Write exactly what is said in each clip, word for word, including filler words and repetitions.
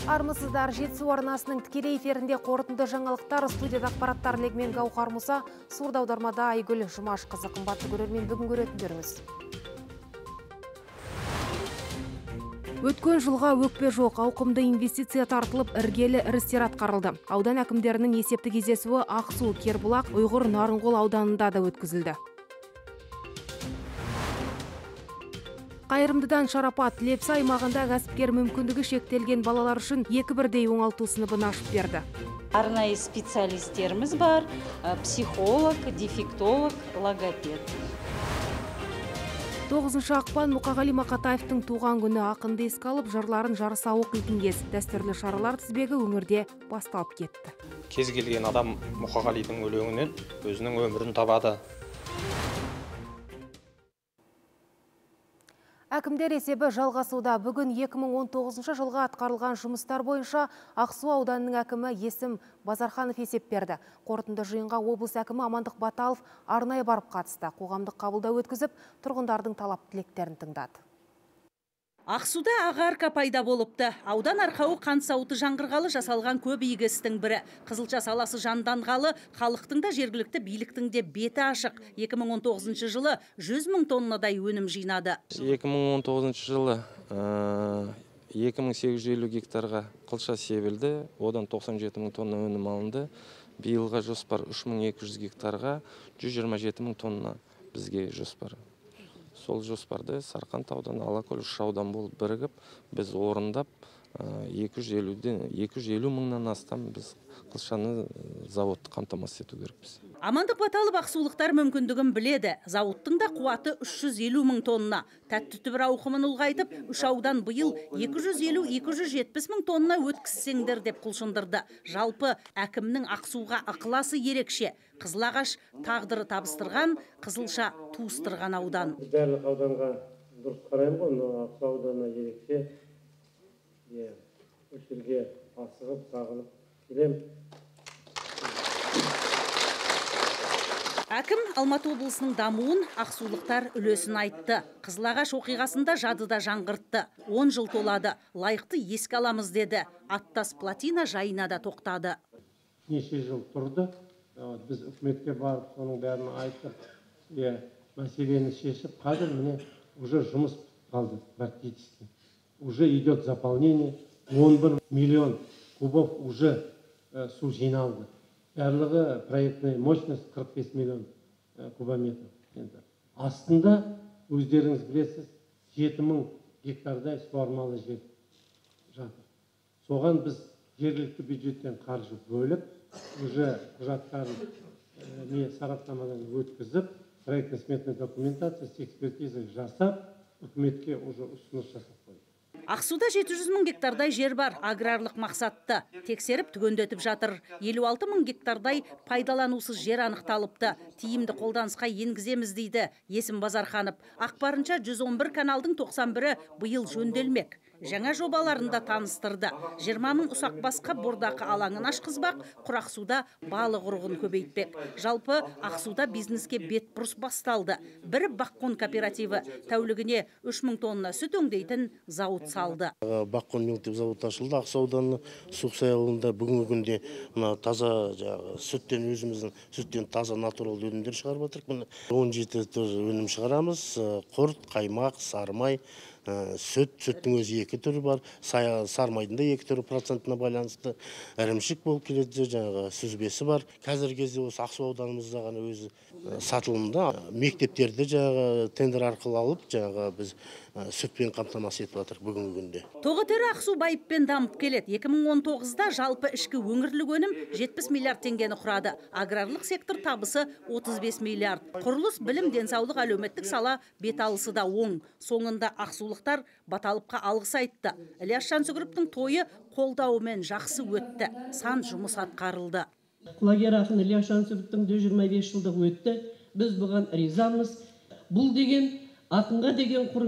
Армысыздар, Жетісу арнасының тікелей эфирінде қорытынды жаңалықтар, студияда ақпараттар легімен Гауһар Мұса, сурда аудармада Айгүл Жұмашқызы. Қымбатты көрермен, бүгін көретіндеріңіз. Өткен жылға өкпе жоқ, ауқымды инвестиция тартылып, іргелі ірістер атқарылды. Аудан әкімдерінің есепті кездесуі Ақсу, Кербұлақ, Ұйғыр, Нарынғол ауданында да өткізілді. Қайырымдыдан шарапат, Лепсі аймағында кәсіпкер мүмкіндігі шектелген балалар үшін екі бірдей оңалту сыныбын ашып берді. Арнайы специалистеріміз бар, психолог, дефектолог, логопед. тоғызыншы ақпан Мұқағали Мақатаевтың туған күні, ақынды еске алып, жырларын жарыса оқитын кез. Дәстүрлі шаралар тізбегі өңірде басталып кетті. Кез келген адам Мұқағалидың өлеңінен өзінің өмірін табады. Әкімдер есебі жалғасуда. Бүгін екі мың он тоғызыншы жылға атқарылған жұмыстар бойынша Ақсу ауданының әкімі Есім Базарханов есеп берді. Қорытынды жиынға облыс әкімі Амандық Баталов арнайы барып қатысты. Қоғамдық қабылдау өткізіп, тұрғындардың талап тілектерін тыңдады. Ақсуда ағарка пайда болыпты. Аудан арқауы қант сауыты жаңғырғалы жасалған көп игі істің бірі. Қызылша саласы жанданғалы, халықтың да жергілікті биліктің де беті ашық. екі мың он тоғызыншы жылы жүз мың тоннадай өнім жинады. екі мың он тоғызыншы жылы екі мың сегіз жүз елу гектарға қылша себілді. Одан тоқсан жеті мың тонна өнім алынды. Биылға жоспар үш мың екі жүз гектарға жүз жиырма жеті мың тонна бізге жоспар. Сол жоспарды Сарқан таудан Алакөл үш аудан болып бірігіп, біз орындап екі жүз елу мыңнан астам біз қылшаны зауытты қамтамасыз ету керекпіз. Амандық Баталов ақсулықтар мүмкіндігін біледі. Зауыттың да қуаты үш жүз елу мың тонна. Тәтті түбір ауқымын ұлғайтып, үш аудан биыл екі жүз елу - екі жүз жетпіс мың тонна өткізсеңдер деп құлшындырды. Жалпы әкімнің Ақсуға ықыласы ерекше. Қызылағаш тағдыры табыстырған, Қызылша туыстырған аудан. Барлық ауданға дұрыс қараймын ғой, но Ақсу ауданына ерекше. Өшірге асығып, сағынып келем. Әкім Алматы облысының дамуын, ақсулықтар үлесін айтты. Қызылағаш оқиғасында жадыда жаңғыртты. он жыл толады. Лайықты еске аламыз деді. Аттас платина жайына да тоқтады. Неше жыл тұрды. Біз үкіметке барып, соның бәрін айтып, мәселені шешіп, қазір міне уже жұмыс қалды практически. Уже идет заполнение. он бір миллион кубов уже су жиналды. Барлығы проектная мощность қырық бес миллион кубометр. Астында, өздеріңіз білесіз, жеті мың гектардай суармалы жер жатыр. Соған біз жергілікті бюджеттен қаржы бөліп, уже құжаттарын сараптамадан өткізіп, проектно-сметная документация, экспертиза жасап, үкіметке уже ұсыныс жасап қойды. Ақсуда жеті жүз мың гектардай жер бар, аграрлық мақсатты. Тексеріп түгендетіп жатыр. елу алты мың гектардай пайдаланусыз жер анықталыпты. Тиімді қолданысқа енгіземіз дейді Есім Базарханов. Ақпарынша жүз он бір каналдың тоқсан бірі биыл жөнделмек. Жаңа жобаларында таныстырды. жиырма мың ұсақ басқа бордақы алаңын ашқызбақ, Құрақсуда балық ұрығын көбейтпек. Жалпы Ақсуда бизнеске бет бұрыс басталды. Бір Баққон кооперативі тәулігіне үш мың тонна сүт өңдейтін зауыт салды. Баққон мектеп зауыты ашылды. Ақсу ауданының Суқсай ауылында бүгінгі күнде таза сүттен өзіміздің сүттен таза натурал өнімдер шығарып отырмыз. он жеті өнім шығарамыз. Құрт, қаймақ, сармай, сүт, сүттің өзі екі түрі бар, сармайдың да екі түрі процентіне байланысты, ірімшік болып келеді, жаңағы сүзбесі бар. Қазіргі кезде осы Ақсу ауданымызда ғана өзі сатылымда мектептерді жаңағы тендер арқылы алып, жаңағы біз сүтпен қамтамасыз етіп жатыр бүгінгі күнде. Тоғытері Ақсу байыппен дамып келеді. екі мың он тоғызда жалпы ішкі өңірлік өнім жетпіс миллиард теңгені құрады. Аграрлық сектор табысы отыз бес миллиард. Құрылыс, білім, денсаулық, әлеуметтік сала беталысы да оң. Соңында ақсулықтар Баталовқа алғыс айтты. Ілияс Жансүгіровтің тойы қолдауымен жақсы өтті. Сан жұмыс атқарылды. Құлагер ақын Ілияс Жансүгіровтің жүз жиырма бес жылдығы өтті. Біз бұған ризамыз. Бұл деген ақынға деген құрмет,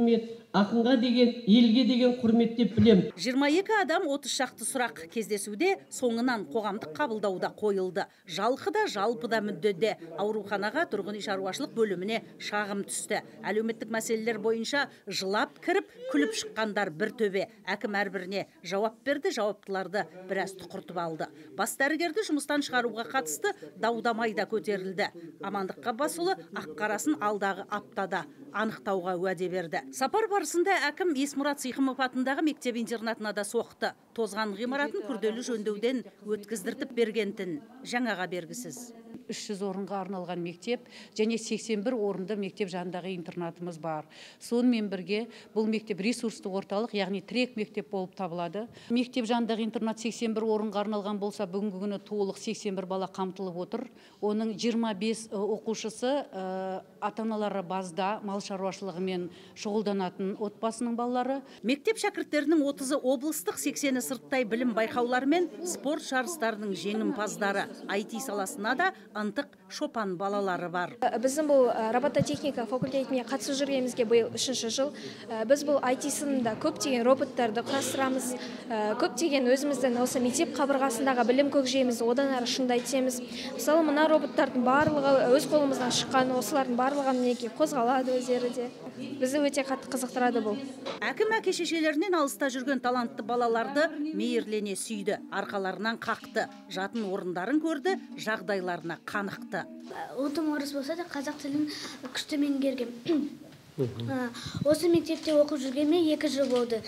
ақынға деген, елге деген құрметтеп білем. жиырма екі адам отыз шақты сұрақ. Кездесуде соңынан қоғамдық қабылдауда қойылды. Жалқыда, жалпыда мүддеде. Ауруханаға тұрғын үй шаруашылық бөліміне шағым түсті. Әлеуметтік мәселелер бойынша жылап кіріп, күліп шыққандар бір төбе. Әкім әрбіріне жауап берді, жауаптыларды біраз тұқыртып алды. Бас дәрігерді жұмыстан шығаруға қатысты даудамай да көтерілді. Амандық Ғаббасұлы ақ-қарасын алдағы аптада анықтауға уәде берді. Сапар барысында әкім Есмұрат Сыйқымов атындағы мектеп-интернатына да соқты. Тозған ғимаратын күрделі жөндеуден өткіздіртіп бергентін жаңаға бергісіз. үш жүз орынға арналған мектеп және сексен бір орынды мектеп жанындағы интернатымыз бар. Сонымен бірге бұл мектеп ресурстық орталық, яғни тірек мектеп болып табылады. Мектеп жанындағы интернат сексен бір орынға арналған болса, бүгінгі күні толық сексен бір бала қамтылып отыр. Оның жиырма бес оқушысы ата-аналары базда мал шаруашылығымен шұғылданатын отбасының балалары. Мектеп шәкірттерінің отызы облыстық, сексені сырттай білім байқаулары мен спорт жарыстарының жеңімпаздары. ай ти саласына да ынтық шопан балалары бар. Біздің бұл робототехника факультетіне қатысып жүргенімізге биыл үшінші жыл. Біз бұл ай ти сынында көптеген роботтарды құрастырамыз. Көптеген өзіміздің осы мектеп қабырғасындағы білім көкжиімізді одан әрі шыңдай түсеміз. Мысалы, мына роботтардың барлығы өз қолымыздан шыққан, осылардың барлығы мінекей қозғалады өздері де. Бізді өте қатты қызықтырады бұл. Әкім әке-шешелерінен алыста жүрген талантты балаларды мейірлене сүйді, арқаларынан қақты, жатын орындарын көрді, жағдайларына қанықты. Ұлтым орыс болса да қазақ тілін күшті меңгергем. Осы мектепте оқып жүргеніме екі жыл болды.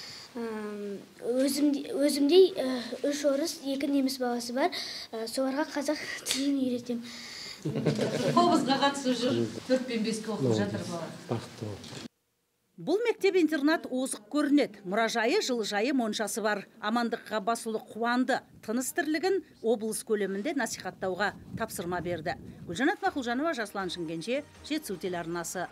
Өзімдей үш орыс, екі неміс баласы бар. Соларға қазақ тілін үйретем. Қобызға қатысып жүр, төрт пен беске оқып жатыр бала. Бұл мектеп-интернат озық көрінеді. Мұражайы, жылыжайы, моншасы бар. Амандық Ғаббасұлы қуанды. Тыныс тірлігін облыс көлемінде насихаттауға тапсырма берді. Гүлжанат Мақұлжанова, Жасұлан Шымкенше, Жетісу телеарнасы.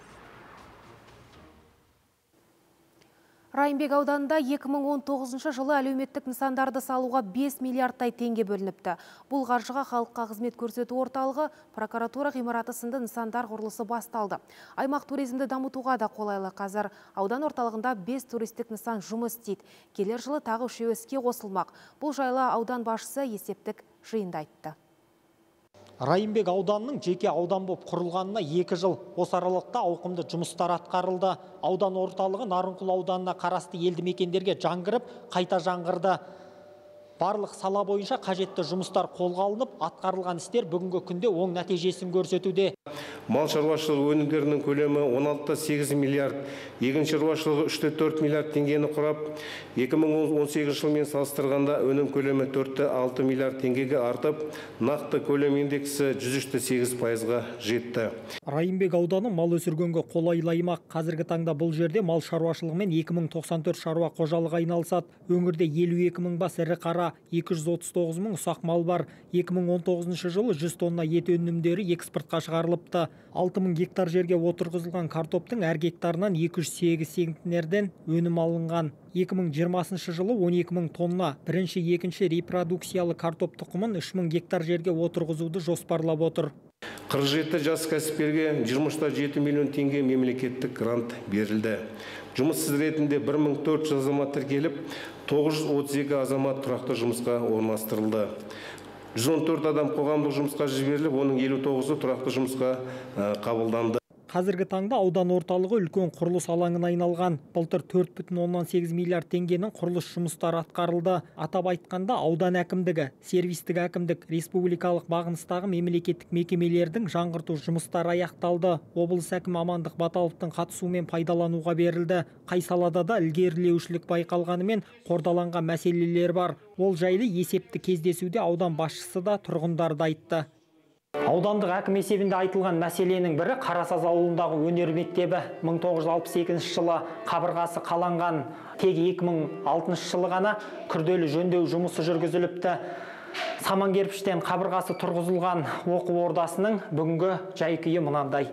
Райымбек ауданында екі мың он тоғызыншы жылы әлеуметтік нысандарды салуға бес миллиардтай теңге бөлініпті. Бұл қаржыға халыққа қызмет көрсету орталығы, прокуратура ғимараты сынды нысандар құрылысы басталды. Аймақ туризмді дамытуға да қолайлы. Қазір аудан орталығында бес туристік нысан жұмыс істейді. Келер жылы тағы үшеуі іске қосылмақ. Бұл жайлы аудан басшысы есептік жиында айтты. Райымбек ауданының жеке аудан болып құрылғанына екі жыл. Осы аралықта ауқымды жұмыстар атқарылды. Аудан орталығы Нарынқұл ауданына қарасты елді мекендерге жаңғырып, қайта жаңғырды. Барлық сала бойынша қажетті жұмыстар қолға алынып, атқарылған істер бүгінгі күнде оң нәтижесін көрсетуде. Мал шаруашылығы өнімдерінің көлемі он алты да сегіз миллиард, егін шаруашылығы үш те төрт миллиард теңгені құрап, екі мың он сегізінші жылмен салыстырғанда өнім көлемі төрт те алты миллиард теңгеге артып, нақты көлем индексі жүз үш те сегіз пайызға жетті. Райымбек ауданы мал өсіргенге қолайлы аймақ. Қазіргі таңда бұл жерде мал шаруашылығымен екі мың тоқсан төрт шаруа қожалығы айналысады. Өңірде елу екі мың бас ірі қара, екі жүз отыз тоғыз мың ұсақ мал бар. екі мың он тоғызыншы жылы жүз тонна ет өнімдері экспортқа шығарылыпты. алты мың гектар жерге отырғызылған картоптың әр гектарынан екі жүз сегіз центнерден өнім алынған. екі мың жиырмасыншы жылы он екі мың тонна бірінші, екінші репродукциялы картоп тұқымын үш мың гектар жерге отырғызуды жоспарлап отыр. қырық жеті жас кәсіпкерге жиырма үш те жеті миллион теңге мемлекеттік грант берілді. Жұмыссыз ретінде бір мың төрт жүз азамат тіркеліп, тоғыз жүз отыз екі азамат тұрақты жұмысқа орналастырылды. жүз он төрт адам қоғамдық жұмысқа жіберіліп, оның елу тоғызы тұрақты жұмысқа қабылданды. Қазіргі таңда аудан орталығы үлкен құрылыс алаңына айналған. Былтыр төрт бүтін оннан сегіз миллиард теңгенің құрылыс жұмыстары атқарылды. Атап айтқанда аудан әкімдігі, сервистік әкімдік, республикалық бағыныстағы мемлекеттік мекемелердің жаңғырту жұмыстары аяқталды. Облыс әкімі Амандық Баталовтың қатысуымен пайдалануға берілді. Қай салада да ілгерілеушілік байқалғанымен қордаланған мәселелер бар. Ол жайлы есепті кездесуде аудан басшысы да тұрғындарды айтты. Аудандық әкім есебінде айтылған мәселенің бірі Қарасаз ауылындағы өнер мектебі. мың тоғыз жүз алпыс екінші жылы қабырғасы қаланған, тек екі мың алтыншы жылы ғана күрделі жөндеу жұмысы жүргізіліпті. Саман кірпіштен қабырғасы тұрғызылған оқу ордасының бүгінгі жай-күйі мынандай.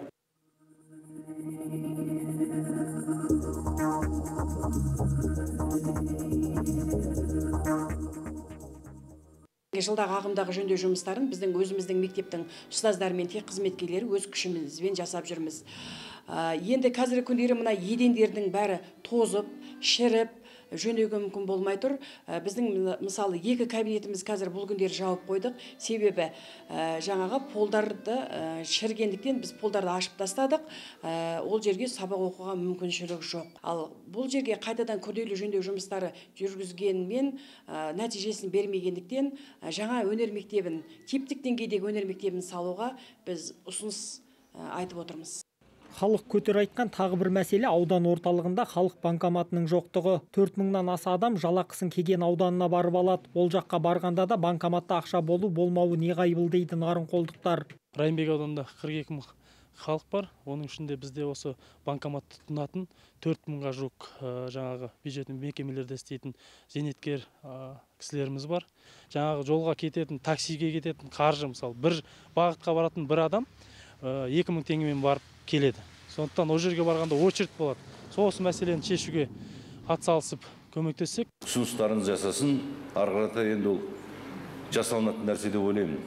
Жылдағы ағымдағы жөндеу жұмыстарын біздің өзіміздің мектептің ұстаздары мен тек қызметкерлері өз күшімізбен жасап жүрміз. Енді қазіргі күндері мына едендердің бәрі тозып, шіріп, жөндеуге мүмкін болмай тұр. Біздің мысалы екі кабинетіміз қазір бұл күндері жауып қойдық. Себебі жаңағы полдарды шіргендіктен біз полдарды ашып тастадық. Ол жерге сабақ оқуға мүмкіншілік жоқ. Ал бұл жерге қайтадан күрделі жөндеу жұмыстары жүргізгенмен нәтижесін бермегендіктен жаңа өнер мектебін, типтік деңгейдегі өнер мектебін салуға біз ұсыныс айтып отырмыз. Халық көтер айтқан тағы бір мәселе аудан орталығында халық банкоматының жоқтығы. төрт мыңнан аса адам жалақысын Кеген ауданына барып алады. Ол жаққа барғанда да банкоматта ақша болу болмауы неғайбыл дейді Нарынқолдықтар. Райымбек ауданында қырық екі мың халық бар. Оның ішінде бізде осы банкомат тұтынатын төрт мыңға жуық жаңағы бюджеттік мекемелерде істейтін зейнеткер кісілеріміз бар. Жаңағы жолға кететін, таксиге кететін қаржы, мысалы бір бағытқа баратын бір адам екі мың теңгемен барып келеді. Сондықтан ол жерге барғанда очередь болады. Сол осы мәселені шешуге атсалысып көмектессек. Ұсыныстарыңыз жасасын, ары қарата енді ол жасалынатын нәрсе деп ойлаймын.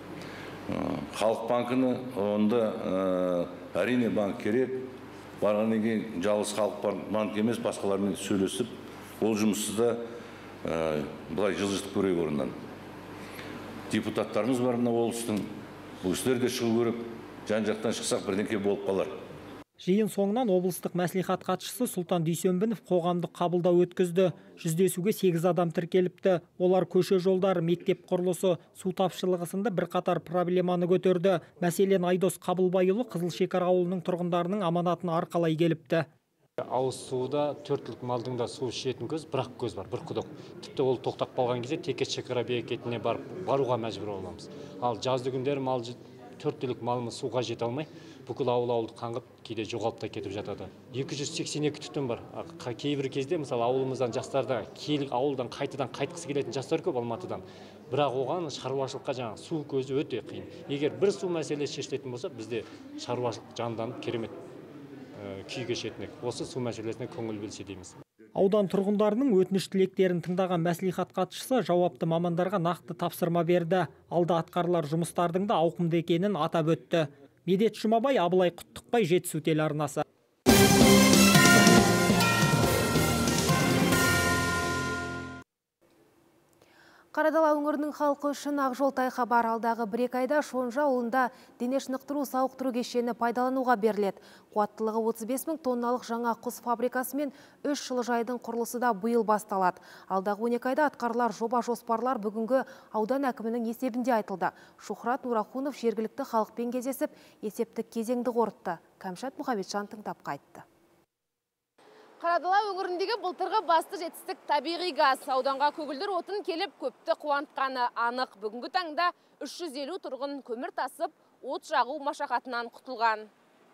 Халық банкіні онда әрине банк керек. Барғаннан кейін жалғыз халық банк емес, басқалармен сөйлесіп, ол жұмысты да былай жылжытып көрейік орыннан. Депутаттарымыз бар мына облыстың, бұл кісілер де шығу керек. Жан-жақтан шықсақ бірдеңке болып қалар. Жиын соңынан облыстық мәслихат хатшысы Сұлтан Дүйсенбинов қоғамдық қабылдау өткізді. Жүздесуге сегіз адам тіркеліпті. Олар көше жолдары, мектеп құрылысы, су тапшылығы сынды бірқатар проблеманы көтерді. Мәселен, Айдос Қабылбайұлы Қызылшекара ауылының тұрғындарының аманатын арқалай келіпті. Ауыз суда төртлік малдың да су ішетін көз, бір ақ көз бар, бір құдық. Тіпті ол тоқтап қалған кезде Текес шекара бекетіне барып баруға мәжбүр боламыз. Ал жазды күндері мал төрт түлік малымыз суға жете алмай, бүкіл ауыл-ауылды қаңғып, кейде жоғалып та кетіп жатады. екі жүз сексен екі түтін бар. Кейбір кезде, мысалы, ауылымыздан жастарда, келік ауылдан қайтадан қайтқысы келетін жастар көп Алматыдан. Бірақ оған шаруашылыққа жаңа су көзі өте қиын. Егер бір су мәселесі шешілетін болса, бізде шаруашылық жанданып керемет күй кешетінек. Осы су мәселесіне көңіл бөлсе дейміз. Аудан тұрғындарының өтініш тілектерін тыңдаған мәслихат хатшысы жауапты мамандарға нақты тапсырма берді. Алда атқарылар жұмыстардың да ауқымды екенін атап өтті. Медет Жұмабай, Абылай Құттықбай, Жетісу телеарнасы. Қарадала өңірінің халқы үшін Ақжол Тайхабар алдағы бір-екі айда Шонжа ауылында дене шынықтыру сауықтыру кешені пайдалануға беріледі. Қуаттылығы отыз бес мың тонналық жаңа құс фабрикасы мен үш жылыжайдың құрылысы да биыл басталады. Алдағы он екі айда атқарылар жоба жоспарлар бүгінгі аудан әкімінің есебінде айтылды. Шухрат Нурахунов жергілікті халықпен кездесіп, есептік кезеңді қорытты. Кәмшат Мұхамеджан тыңдап қайтты. Қарадала өңіріндегі былтырғы басты жетістік табиғи газ. Ауданға көгілдір отын келіп көпті қуантқаны анық. Бүгінгі таңда үш жүз елу тұрғын көмір тасып, от жағу машақатынан құтылған.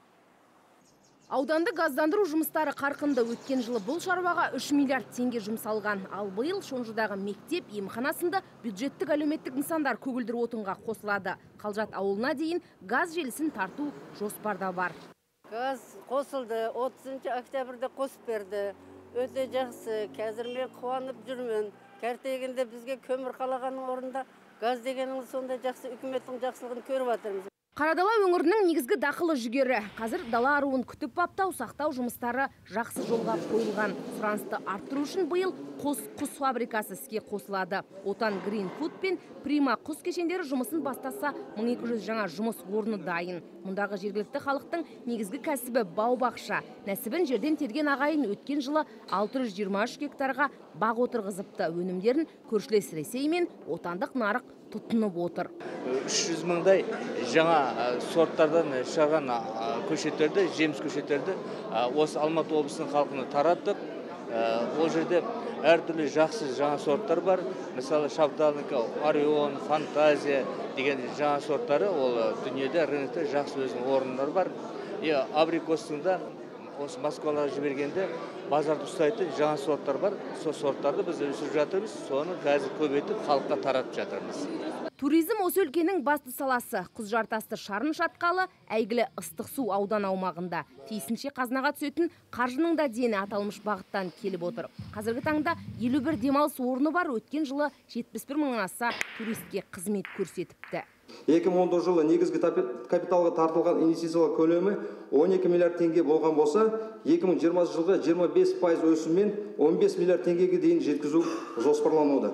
Ауданды газдандыру жұмыстары қарқынды. Өткен жылы бұл шаруаға үш миллиард теңге жұмсалған. Ал биыл Шонжыдағы мектеп, емханасында бюджеттік әлеуметтік нысандар көгілдір отынға қосылады. Қалжат ауылына дейін газ желісін тарту жоспарда бар. Газ қосылды, отызыншы октябрьде қосып берді. Өте жақсы, қазір мен қуанып жүрмін. Кәртегінде бізге көмір қалағанның орында газ дегеніңіз сонда жақсы, үкіметтің жақсылығын көріп жатырмыз. Қарадала өңірінің негізгі дақылы жүгері. Қазір дала аруын күтіп баптау, сақтау жұмыстары жақсы жолға қойылған. Сұранысты арттыру үшін биыл қос құс фабрикасы іске қосылады. Отан Green Food пен Prima құс кешендері жұмысын бастаса, мың екі жүз жаңа жұмыс орны дайын. Мұндағы жергілікті халықтың негізгі кәсібі бау-бақша. Нәсібін жерден терген ағайын өткен жылы алты жүз жиырма үш гектарға бақ отырғызыпты. Өнімдерін көршілес Ресей мен отандық нарық тұтынып отыр. үш жүз мыңдай жаңа сорттардан шығарған көшеттерді, жеміс көшеттерді осы Алматы облысының халқына тараттық. Ол жерде әртүрлі жақсы жаңа сорттар бар. Мысалы, Шабдалынікі, Орион, Фантазия деген жаңа сорттары ол дүниеде, рынокта жақсы өзінің орындары бар. Абрикостың да осы Москваға жібергенде базарды ұстайтын жаңа сорттар бар. Сол сорттарды біз өсіріп жатырмыз, соны қазір көбейтіп халыққа таратып жатырмыз. Туризм осы өлкенің басты саласы. Құзжартасты Шарын шатқалы әйгілі ыстық су аудан аумағында. Тиісінше қазынаға түсетін қаржының да дені аталмыш бағыттан келіп отыр. Қазіргі таңда елу бір демалыс орны бар. Өткен жылы жетпіс бір мыңнан аса туристке қызмет көрсетіпті. екі мың он тоғызыншы жылы негізгі капиталға тартылған инвестициялар көлемі он екі миллиард теңге болған болса, екі мың жиырмасыншы жылғы жиырма бес пайыз өсіммен он бес миллиард теңгеге дейін жеткізу жоспарлануда.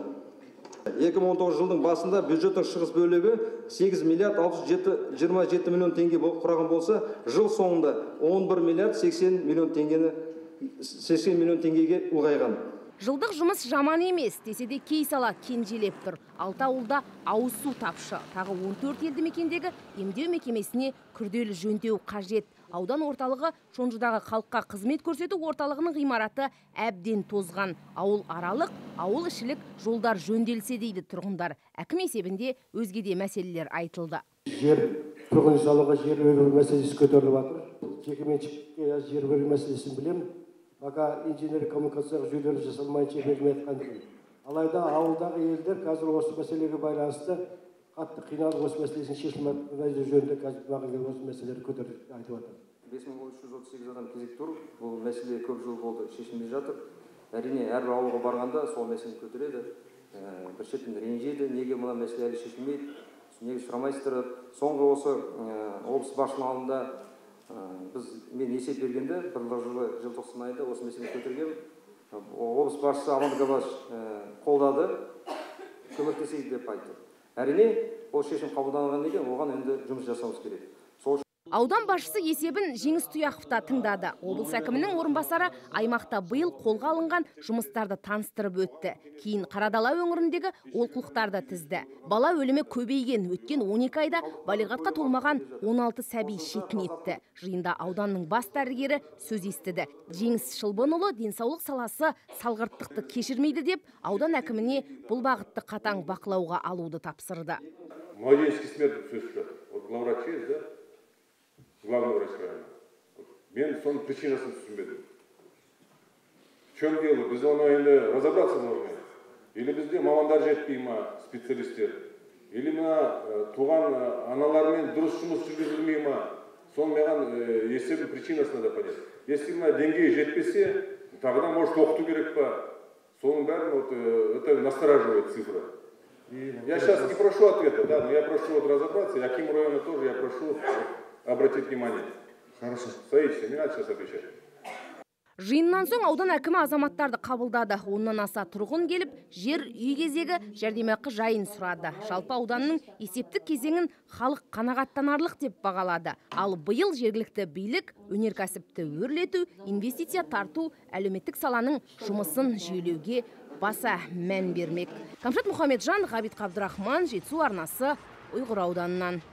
екі мың он тоғызыншы жылдың басында бюджеттің шығыс бөлігі сегіз миллиард алты жүз жиырма жеті миллион теңге құраған болса, жыл соңында он бір миллиард сексен миллион теңгені сексен миллион теңгеге ұлғайған. Жылдық жұмыс жаман емес, десе де кей сала кенжелеп тұр. Алты ауылда ауыз су тапшы. Тағы он төрт елді мекендегі емдеу мекемесіне күрделі жөндеу қажет. Аудан орталығы Шонжыдағы халыққа қызмет көрсету орталығының ғимараты әбден тозған. Ауыл аралық, ауыл ішілік жолдар жөнделсе дейді тұрғындар. Әкім есебінде өзге де мәселелер айтылды. Жер тұрғын үй салуға жер беру мәселесі көтеріліп жатыр. Жекеменшікке жер беру мәселесін білемін. Пока инженер коммуникациялық жүйелер жасалмайынша бермей жатқан екен. Алайда ауылдағы елдер қазір осы мәселеге байланысты қатты қиналып осы мәселесін шешілмей жөнінде қазір маған осы мәселелерді көтеріп айтып жатыр. бес мың үш жүз отыз сегіз адам кезек тұр. Бұл мәселе көп жыл болды шешілмей жатыр. Әрине әрбір ауылға барғанда сол мәселені көтереді. Бір шеттен ренжиді, неге мына мәселе әлі шешілмейді, неге сұрамайсыздар. Соңғы осы облыс басшының алдында біз мен есеп бергенде бір жылы желтоқсан айында осы мәселені көтергем. Облыс басшысы Амандық Абаш қолдады, көмектесейік деп айтты. Әрине, ол шешім қабылданған екен, оған енді жұмыс жасауымыз керек. Аудан басшысы есебін Жеңіс Тұяқовта тыңдады. Облыс әкімінің орынбасары аймақта биыл қолға алынған жұмыстарды таныстырып өтті. Кейін Қарадала өңіріндегі олқылықтарды тізді. Бала өлімі көбейген, өткен он екі айда балиғатқа толмаған он алты сәби шетін етті. Жиында ауданның бас дәрігері сөз естіді. Жеңіс Шылбынұлы денсаулық саласы салғырттықты кешірмейді деп, аудан әкіміне бұл бағытты қатаң бақылауға алуды тапсырды. Младенческий смерть сөз шығады. Вот главврач есть, да? Главного врача. Мен соның причинасын түсінбедім. В чем дело? Біз оны енді разобраться должны. Или бізде мамандар жетпей ма, специалистер? Или мына туған аналармен дұрыс жұмыс жүргізілмей ма? Соны маған есебін причинасын да понять. Если мына деңгей жетпесе, тогда может оқыту керек па? Соның бәрін вот это настораживает цифра. Я сейчас не прошу ответа, да, но я прошу вот разобраться. И Аким района тоже я прошу обратить внимание. Хорошо. Саидович, не надо сейчас отвечать. Жиыннан соң аудан әкімі азаматтарды қабылдады. Оннан аса тұрғын келіп, жер үй кезегі жәрдемақы жайын сұрады. Жалпы ауданның есептік кезеңін халық қанағаттанарлық деп бағалады. Ал биыл жергілікті билік өнеркәсіпті өрлету, инвестиция тарту, әлеуметтік саланың жұмысын жүйелеуге баса мән бермек. Камшат Мұхамеджан, Ғабит Қабдырахман, Жетісу арнасы, Ұйғыр ауданынан.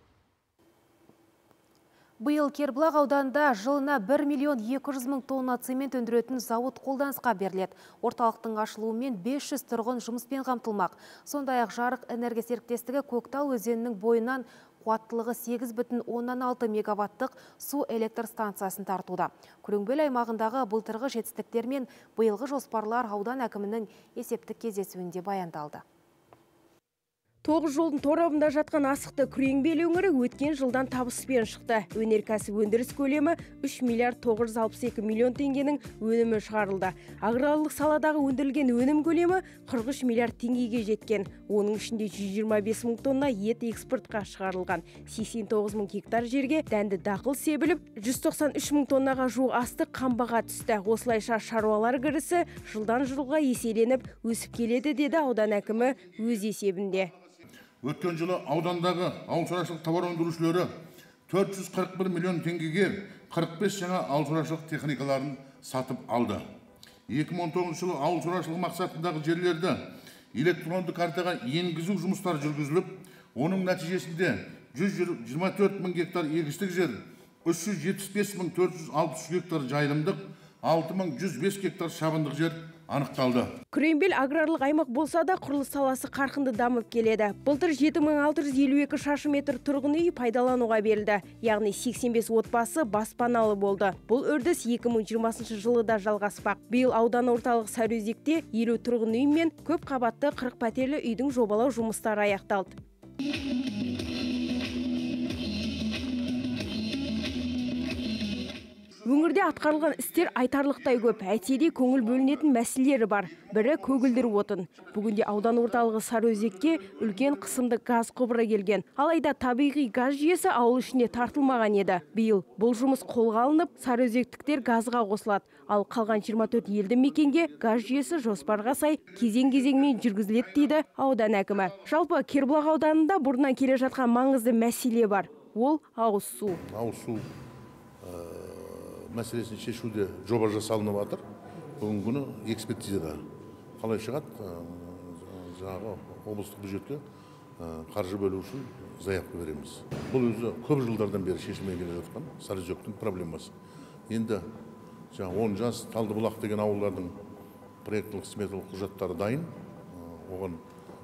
Биыл Кербұлақ ауданында жылына бір миллион екі жүз мың тонна цемент өндіретін зауыт қолданысқа беріледі. Орталықтың ашылуымен бес жүз тұрғын жұмыспен қамтылмақ. Сондай-ақ жарық энергия серіктестігі Көктал өзенінің бойынан қуаттылығы сегіз бүтін оннан алты мегаваттық су электр станциясын тартуда. Күреңбел аймағындағы былтырғы жетістіктер мен биылғы жоспарлар аудан әкімінің есептік кездесуінде баяндалды. Тоғыз жолдың торабында жатқан асықты Күреңбел өңірі өткен жылдан табыспен шықты. Өнеркәсіп өндіріс көлемі үш миллиард тоғыз жүз алпыс екі миллион теңгенің өнімі шығарылды. Аграрлық саладағы өндірілген өнім көлемі қырық үш миллиард теңгеге жеткен. Оның ішінде жүз жиырма бес мың тонна ет экспортқа шығарылған. сексен тоғыз мың гектар жерге дәнді дақыл себіліп, жүз тоқсан үш мың тоннаға жуық астық қамбаға түсті. Осылайша шаруалар кірісі жылдан жылға еселеніп өсіп келеді деді аудан әкімі өз есебінде. Өткен жылы аудандағы ауыл шаруашылық тауар өндірушілері төрт жүз қырық бір миллион теңгеге қырық бес жаңа ауыл шаруашылық техникаларын сатып алды. екі мың он тоғызыншы жылы ауыл шаруашылығы мақсатындағы жерлерді электронды картаға енгізу жұмыстары жүргізіліп, оның нәтижесінде жүз жиырма төрт мың гектар егістік жер, үш жүз жетпіс бес мың төрт жүз алпыс үш гектар жайылымдық, алты мың жүз бес гектар шабындық жер анықталды. Күреңбел аграрлық аймақ болса да, құрылыс саласы қарқынды дамып келеді. Былтыр жеті мың алты жүз елу екі шаршы метр тұрғын үй пайдалануға берілді. Яғни сексен бес отбасы баспаналы болды. Бұл үрдіс екі мың жиырмасыншы жылы да жалғаспақ. Биыл аудан орталық Сарыөзекте елу тұрғын үй мен көп қабатты қырық пәтерлі үйдің жобалау жұмыстары аяқталды. Өңірде атқарылған істер айтарлықтай көп, әйтсе де көңіл бөлінетін мәселелері бар. Бірі көгілдір отын. Бүгінде аудан орталығы Сарыөзекке үлкен қысымды газ құбыры келген. Алайда табиғи газ жүйесі ауыл ішіне тартылмаған еді. Биыл бұл жұмыс қолға алынып, сарыөзектіктер газға қосылады. Ал қалған жиырма төрт елді мекенге газ жүйесі жоспарға сай кезең-кезеңмен жүргізіледі дейді аудан әкімі. Жалпы Кербұлақ ауданында бұрыннан келе жатқан маңызды мәселе бар. Ол ауыз су. Ауыз су мәселесін шешуде жоба жасалынып жатыр. Бүгінгі күні экспертизада қалай шығады, жаңағы облыстық бюджетке қаржы бөлу үшін заявка береміз. Бұл өзі көп жылдардан бері шешілмей келе жатқан Сарыөзектің проблемасы. Енді он жас Талдыбұлақ деген ауылдардың проекттік сметалық құжаттары дайын. Оған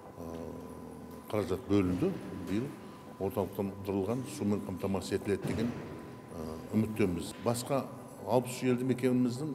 қаражат бөлінді. Биыл орталықтандырылған сумен қамтамасыз етіледі деген үміттеміз. Басқа алпыс елді мекеніміздің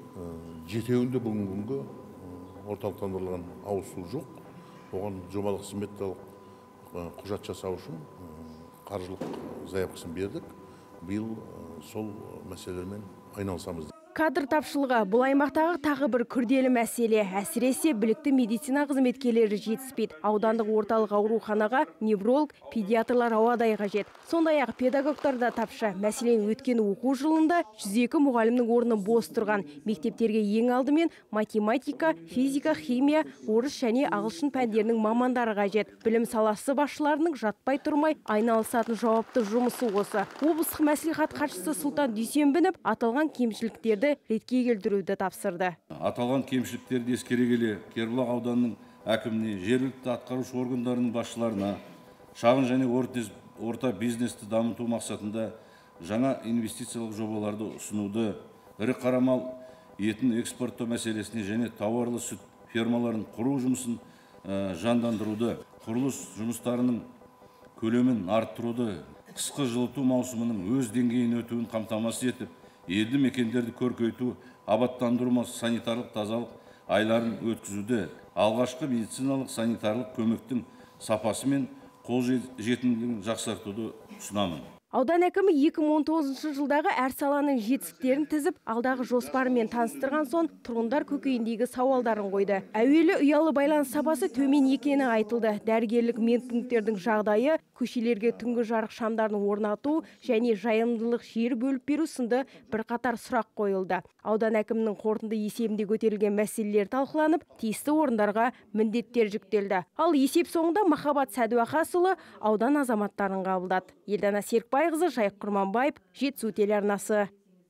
жетеуінде бүгінгі күнге орталықтандырылған ауыз су жоқ. Оған жобалық сметалық құжат жасау үшін қаржылық заявкасын бердік. Биыл сол мәселелермен айналысамыз. Кадр тапшылығы бұл аймақтағы тағы бір күрделі мәселе. Әсіресе білікті медицина қызметкерлері жетіспейді. Аудандық орталық ауруханаға невролог, педиатрлар ауадай қажет. Сондай-ақ педагогтар да тапшы. Мәселен, өткен оқу жылында жүз екі мұғалімнің орны бос тұрған. Мектептерге ең алдымен математика, физика, химия, орыс және ағылшын пәндерінің мамандары қажет. Білім саласы басшыларының жатпай тұрмай айналысатын жауапты жұмысы осы. Облыстық мәслихат хатшысы Сұлтан Дүйсенбинов аталған кемшіліктерді ретке келтіруді тапсырды. Аталған кемшіліктерді ескере келе, Кербұлақ ауданының әкіміне, жергілікті атқарушы органдарының басшыларына, шағын және орта бизнесті дамыту мақсатында жаңа инвестициялық жобаларды ұсынуды, ірі қара мал етін экспорттау мәселесіне және тауарлы сүт фермаларын құру жұмысын жандандыруды, құрылыс жұмыстарының көлемін арттыруды, қысқы жылыту маусымының өз деңгейін өтуін қамтамасыз етіп, елді мекендерді көркейту, абаттандыру, санитарлық тазалық айларын өткізуді, алғашқы медициналық санитарлық көмектің сапасы мен қолжетімділігін жақсартуды ұсынамын. Аудан әкімі екі мың он тоғызыншы жылдағы әр саланың жетістіктерін тізіп, алдағы жоспарымен таныстырған соң тұрғындар көкейіндегі сауалдарын қойды. Әуелі ұялы байланыс сапасы төмен екені айтылды. Дәрігерлік медпункттердің жағдайы, көшелерге түнгі жарық шамдарын орнату және жайылымдылық жер бөліп беру сынды бірқатар сұрақ қойылды. Аудан әкімінің қорытынды есебінде көтерілген мәселелер талқыланып, тиісті орындарға міндеттер жүктелді. Ал есеп соңында Махаббат Сәдуақасұлы аудан азаматтарын қабылдады. Елдана Серікбайқызы, Жайық Құрманбаев, Жетісу телеарнасы.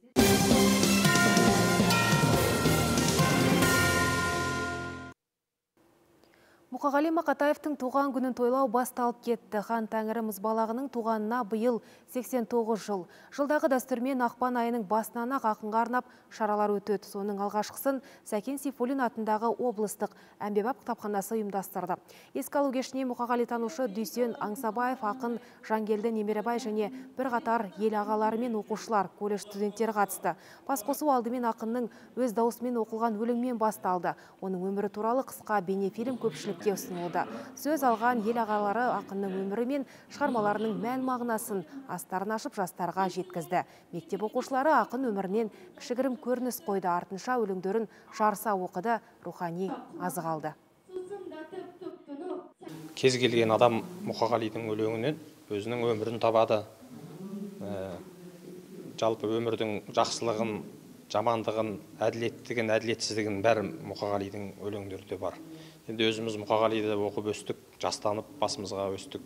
Мұқағали Мақатаевтың туған күнін тойлау басталып кетті. Хан Тәңірі мұзбалағының туғанына биыл сексен тоғыз жыл. Жылдағы дәстүрмен ақпан айының басынан ақ ақынға арнап шаралар өтеді. Соның алғашқысын Сәкен Сейфуллин атындағы облыстық әмбебап кітапханасы ұйымдастырды. Еске алу кешіне Мұқағали танушы Дүйсен Аңсабаев, ақын Жангелді Немеребай және бір қатар ел ағалары мен оқушылар, колледж студенттері қатысты. Басқосу алдымен ақынның өз даусымен оқылған өлеңмен басталды. Оның өмірі туралы қысқа бейнефильм көпшілікке ұсынылды. Сөз алған ел ағалары ақынның өмірі мен шығармаларының мән мағынасын астарын ашып жастарға жеткізді. Мектеп оқушылары ақын өмірінен кішігірім көрініс қойды, артынша өлеңдерін жарыса оқыды, рухани азық алды. Кез келген адам Мұқағалидың өлеңінен өзінің өмірін табады. Жалпы өмірдің жақсылығын, жамандығын, әділеттігін, әділетсіздігін бәрі Мұқағалидың өлеңдерінде бар. Енді өзіміз Мұқағалиды оқып өстік, жастанып басымызға өстік,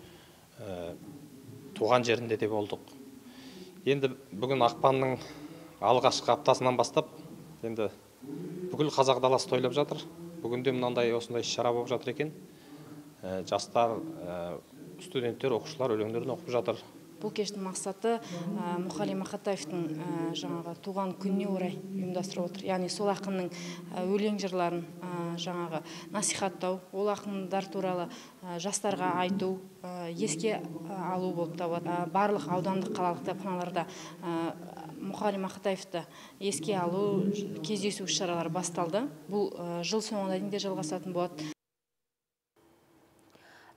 туған жерінде де болдық. Енді бүгін ақпанның алғашқы аптасынан бастап, енді бүкіл қазақ даласы тойлап жатыр. Бүгінде мынандай осындай шара болып жатыр екен. Жастар, студенттер, оқушылар өлеңдерін оқып жатыр. Бұл кештің мақсаты Мұқағали Мақатаевтың жаңағы туған күніне орай ұйымдастырып отыр. Яғни сол ақынның өлең жырларын жаңағы насихаттау, ол ақындар туралы жастарға айту, еске алу болып табылады. Барлық аудандық қалалық кітапханаларда Мұқағали Мақатаевты еске алу, кездесу шаралары басталды. Бұл жыл соңына дейін де жалғасатын болады.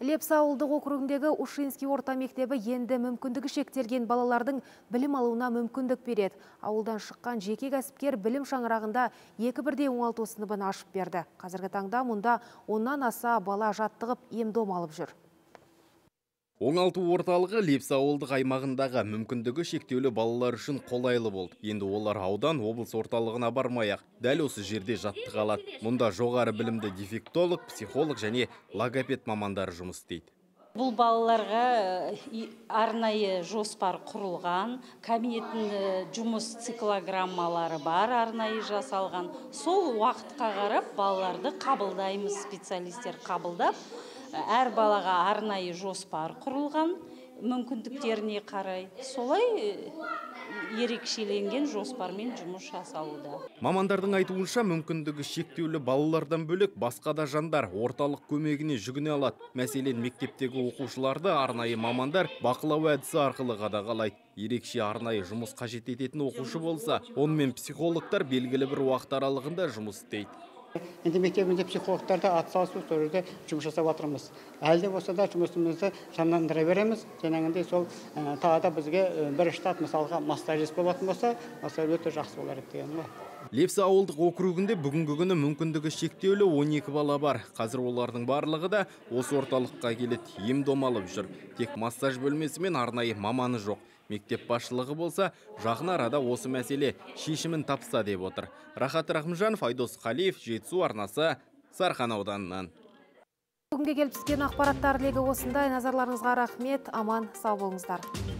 Лепсі ауылдық округіндегі Ушинский орта мектебі енді мүмкіндігі шектелген балалардың білім алуына мүмкіндік береді. Ауылдан шыққан жеке кәсіпкер білім шаңырағында екі бірдей оңалту сыныбын ашып берді. Қазіргі таңда мұнда оннан аса бала жаттығып ем-дом алып жүр. Оңалту орталығы Лепсі ауылдық аймағындағы мүмкіндігі шектеулі балалар үшін қолайлы болды. Енді олар аудан облыс орталығына бармай-ақ дәл осы жерде жаттыға алады. Мұнда жоғары білімді дефектолог, психолог және логопед мамандары жұмыс істейді. Бұл балаларға арнайы жоспар құрылған, кабинеттің жұмыс циклограммалары бар, арнайы жасалған. Сол уақытқа қарап балаларды қабылдаймыз, специалистер қабылдап. Әр балаға арнайы жоспар құрылған, мүмкіндіктеріне қарай. Солай ерекшеленген жоспармен жұмыс жасалуда. Мамандардың айтуынша мүмкіндігі шектеулі балалардан бөлек басқа да жандар орталық көмегіне жүгіне алады. Мәселен, мектептегі оқушыларды арнайы мамандар бақылау әдісі арқылы қадағалайды. Ерекше арнайы жұмыс қажет ететін оқушы болса, онымен психологтар белгілі бір уақыт аралығында жұмыс істейді. Енді мектебінде психологтарды атсалысу түрде жұмыс жасап отырмыз. Әлде болса да жұмысымызды жандандыра береміз. Жаңағындай сол тағада бізге бір штат мысалға массажист болатын болса, массаж өте жақсы болар еді деген ғой. Лепсі ауылдық округінде бүгінгі күні мүмкіндігі шектеулі он екі бала бар. Қазір олардың барлығы да осы орталыққа келеді, ем-дом алып жүр. Тек массаж бөлмесі мен арнайы маманы жоқ. Мектеп басшылығы болса, жақын арада осы мәселе шешімін тапса деп отыр. Рахат Рахымжанов, Айдос Қалиев, Жетісу арнасы, Сарқан ауданынан. Бүгінге келіп түскен ақпараттар легі осындай. Назарларыңызға рахмет, аман сау болыңыздар.